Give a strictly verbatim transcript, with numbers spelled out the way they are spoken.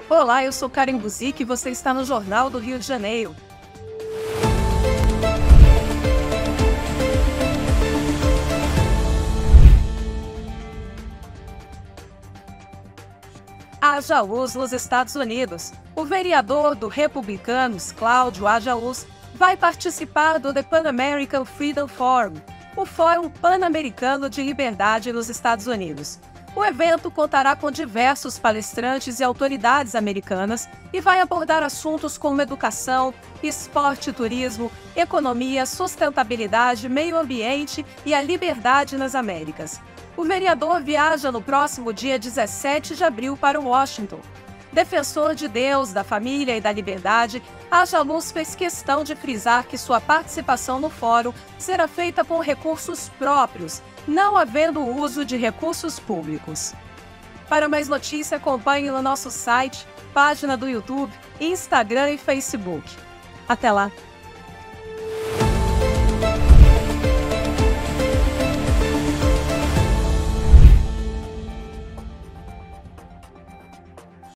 Olá, eu sou Karen Buzik e você está no Jornal do Rio de Janeiro. Haja luz nos Estados Unidos. O vereador do Republicanos, Cláudio Haja Luz, vai participar do The Pan American Freedom Forum, o Fórum Pan-Americano de Liberdade nos Estados Unidos. O evento contará com diversos palestrantes e autoridades americanas e vai abordar assuntos como educação, esporte e turismo, economia, sustentabilidade, meio ambiente e a liberdade nas Américas. O vereador viaja no próximo dia dezessete de abril para Washington. Defensor de Deus, da família e da liberdade, Haja Luz fez questão de frisar que sua participação no fórum será feita com recursos próprios, não havendo uso de recursos públicos. Para mais notícias, acompanhe no nosso site, página do YouTube, Instagram e Facebook. Até lá!